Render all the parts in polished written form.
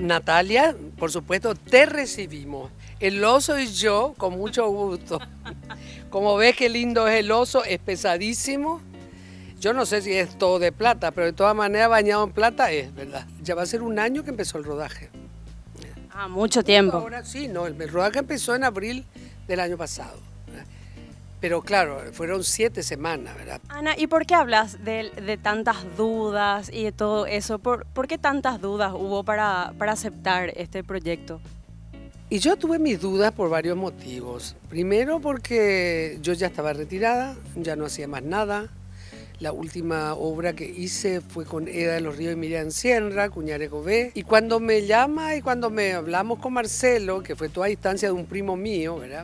Natalia, por supuesto, te recibimos. El oso y yo, con mucho gusto. Como ves qué lindo es el oso, es pesadísimo. Yo no sé si es todo de plata, pero de todas maneras bañado en plata es, ¿verdad? Ya va a ser un año que empezó el rodaje. Ah, mucho tiempo. Ahora sí, no, el rodaje empezó en abril del año pasado. Pero claro, fueron 7 semanas, ¿verdad? Ana, ¿y por qué hablas de tantas dudas y de todo eso? ¿Por qué tantas dudas hubo para aceptar este proyecto? Y yo tuve mis dudas por varios motivos. Primero porque yo ya estaba retirada, ya no hacía más nada. La última obra que hice fue con Eda de los Ríos y Miriam Sienra, Cuñare Gové. Y cuando me llama y cuando me hablamos con Marcelo, que fue toda a instancia de un primo mío, ¿verdad?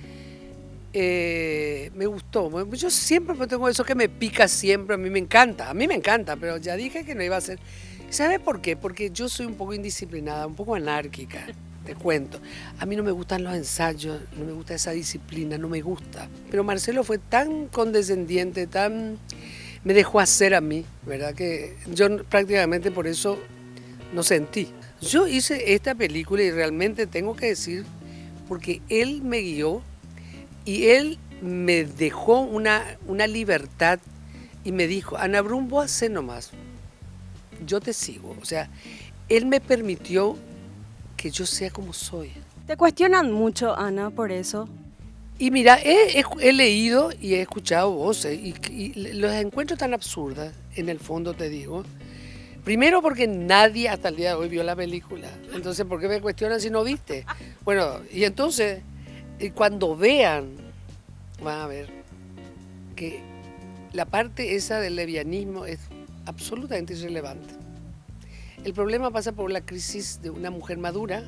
Me gustó. Yo siempre tengo eso que me pica siempre, a mí me encanta, pero ya dije que no iba a ser. ¿Sabe por qué? Porque yo soy un poco indisciplinada, un poco anárquica, te cuento. A mí no me gustan los ensayos, no me gusta esa disciplina, no me gusta. Pero Marcelo fue tan condescendiente, me dejó hacer a mí, ¿verdad? Que yo prácticamente por eso no sentí. Yo hice esta película y realmente tengo que decir, porque él me guió, y él me dejó una libertad y me dijo, Ana Brun, vos hacé nomás, yo te sigo. O sea, él me permitió que yo sea como soy. ¿Te cuestionan mucho, Ana, por eso? Y mira, he leído y he escuchado voces y los encuentro tan absurdas, en el fondo te digo. Primero porque nadie hasta el día de hoy vio la película. Entonces, ¿por qué me cuestionan si no viste? Bueno, y entonces... Y cuando vean, van a ver que la parte esa del levianismo es absolutamente irrelevante. El problema pasa por la crisis de una mujer madura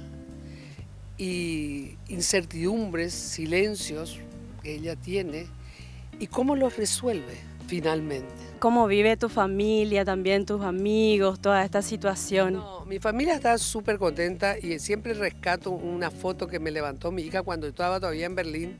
y incertidumbres, silencios que ella tiene y cómo los resuelve finalmente. ¿Cómo vive tu familia, también tus amigos, toda esta situación? No, mi familia está súper contenta y siempre rescato una foto que me levantó mi hija cuando estaba todavía en Berlín.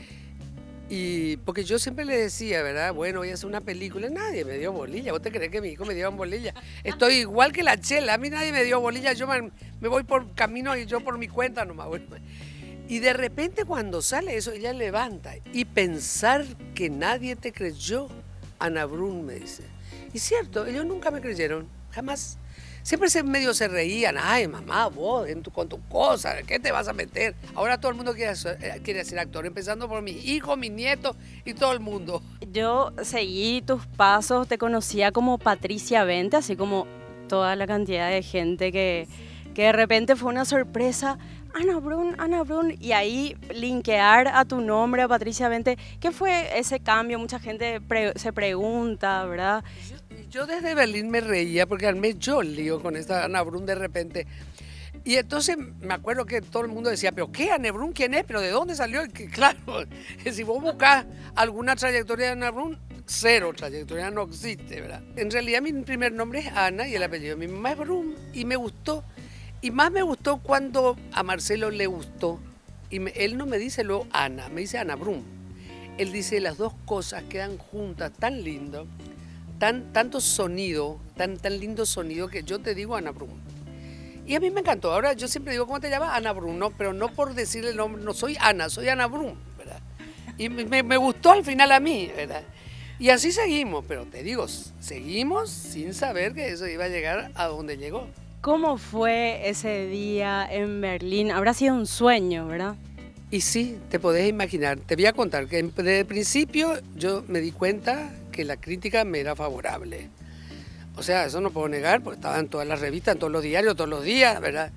Y porque yo siempre le decía, ¿verdad? Bueno, voy a hacer una película. Nadie me dio bolilla. ¿Vos te crees que mi hijo me dio bolilla? Estoy igual que la Chela. A mí nadie me dio bolilla. Yo me voy por camino y yo por mi cuenta nomás. Y de repente cuando sale eso, ella levanta. Y pensar que nadie te creyó, Ana Brun me dice. Y cierto, ellos nunca me creyeron, jamás. Siempre medio se reían, ay mamá, vos con tu cosa, ¿qué te vas a meter? Ahora todo el mundo quiere ser actor, empezando por mis hijos, mis nietos y todo el mundo. Yo seguí tus pasos, te conocía como Patricia Bente, así como toda la cantidad de gente que de repente fue una sorpresa. Ana Brun, y ahí linkear a tu nombre, a Patricia Bente. ¿Qué fue ese cambio? Mucha gente se pregunta, ¿verdad? Yo desde Berlín me reía porque armé yo el lío con esta Ana Brun de repente. Y entonces me acuerdo que todo el mundo decía, ¿pero qué? ¿Ana Brun quién es? ¿Pero de dónde salió? Y que, claro, si vos buscás alguna trayectoria de Ana Brun, cero trayectoria, no existe, ¿verdad? En realidad mi primer nombre es Ana y el apellido de mi mamá es Brun y me gustó. Y más me gustó cuando a Marcelo le gustó. Y él no me dice luego Ana, me dice Ana Brun. Él dice las dos cosas quedan juntas, tan lindo, tanto sonido, tan lindo sonido que yo te digo Ana Brun. Y a mí me encantó. Ahora yo siempre digo, ¿cómo te llamas? Ana Brun, no, pero no por decirle el nombre, no soy Ana, soy Ana Brun, ¿verdad? Y me gustó al final a mí, ¿verdad? Y así seguimos, pero te digo, seguimos sin saber que eso iba a llegar a donde llegó. ¿Cómo fue ese día en Berlín? Habrá sido un sueño, ¿verdad? Y sí, te podés imaginar. Te voy a contar que desde el principio yo me di cuenta que la crítica me era favorable. O sea, eso no puedo negar, porque estaba en todas las revistas, en todos los diarios, todos los días, ¿verdad?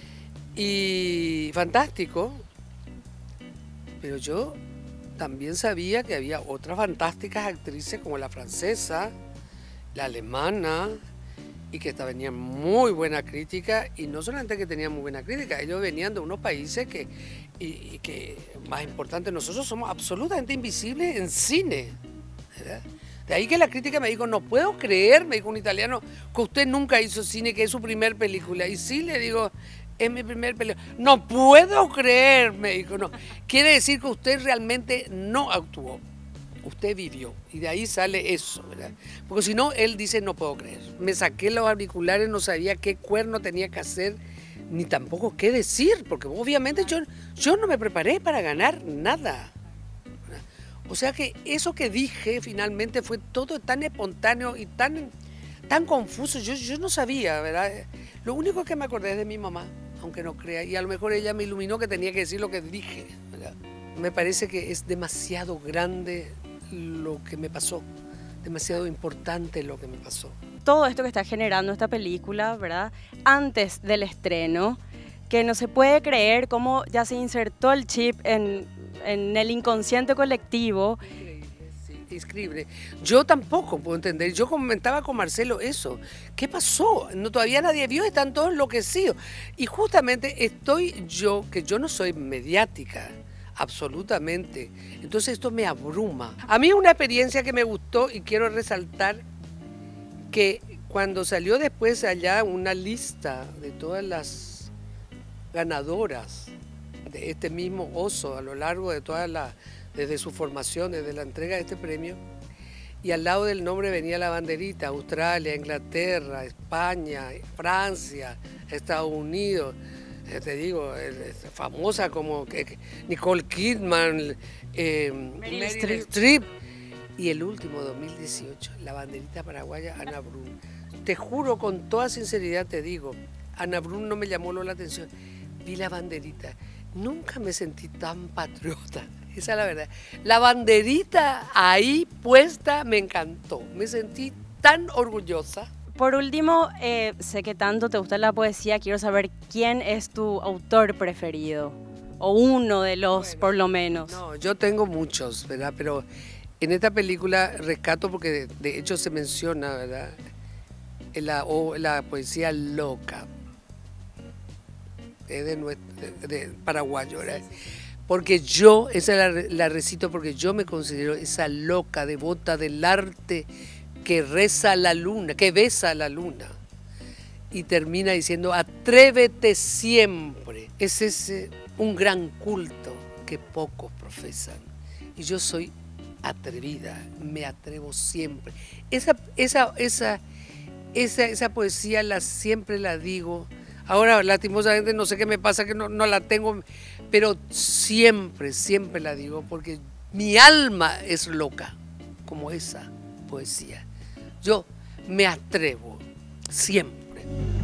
Y fantástico. Pero yo también sabía que había otras fantásticas actrices como la francesa, la alemana, y que venían muy buena crítica, y no solamente que tenían muy buena crítica, ellos venían de unos países que más importante, nosotros somos absolutamente invisibles en cine, ¿verdad? De ahí que la crítica me dijo, no puedo creer, me dijo un italiano, que usted nunca hizo cine, que es su primer película. Y sí, le digo, es mi primer película. No puedo creer, me dijo, no. Quiere decir que usted realmente no actuó. Usted vivió, y de ahí sale eso, ¿verdad? Porque si no, él dice, no puedo creer. Me saqué los auriculares, no sabía qué cuerno tenía que hacer. ni tampoco qué decir, porque obviamente yo no me preparé para ganar nada. O sea que eso que dije finalmente fue todo tan espontáneo y tan confuso. Yo no sabía, ¿verdad? Lo único que me acordé es de mi mamá, aunque no crea, y a lo mejor ella me iluminó que tenía que decir lo que dije, ¿verdad? Me parece que es demasiado grande lo que me pasó, demasiado importante lo que me pasó. Todo esto que está generando esta película, ¿verdad? Antes del estreno, que no se puede creer cómo ya se insertó el chip en el inconsciente colectivo. Increíble. Yo tampoco puedo entender. Yo comentaba con Marcelo eso. ¿Qué pasó? No, todavía nadie vio, están todos enloquecidos. Y justamente que yo no soy mediática, absolutamente. Entonces esto me abruma. A mí es una experiencia que me gustó y quiero resaltar que cuando salió después allá una lista de todas las ganadoras de este mismo oso a lo largo de desde su formación, desde la entrega de este premio, y al lado del nombre venía la banderita, Australia, Inglaterra, España, Francia, Estados Unidos, te digo, famosa como Nicole Kidman, Meryl Streep, y el último, 2018, la banderita paraguaya, Ana Brun. Te juro, con toda sinceridad te digo, Ana Brun no me llamó la atención, vi la banderita, nunca me sentí tan patriota. Esa es la verdad. La banderita ahí puesta me encantó. Me sentí tan orgullosa. Por último, sé que tanto te gusta la poesía. Quiero saber quién es tu autor preferido. O uno de los, bueno, por lo menos. No, yo tengo muchos, ¿verdad? Pero en esta película rescato porque de hecho se menciona, ¿verdad? La poesía loca. Es de paraguayo, ¿verdad? Porque yo, esa la recito porque yo me considero esa loca devota del arte que reza a la luna, que besa a la luna. Y termina diciendo, atrévete siempre. Es ese un gran culto que pocos profesan. Y yo soy atrevida, me atrevo siempre. Esa poesía siempre la digo. Ahora, lastimosamente, no sé qué me pasa, que no la tengo, pero siempre la digo, porque mi alma es loca, como esa poesía. Yo me atrevo, siempre.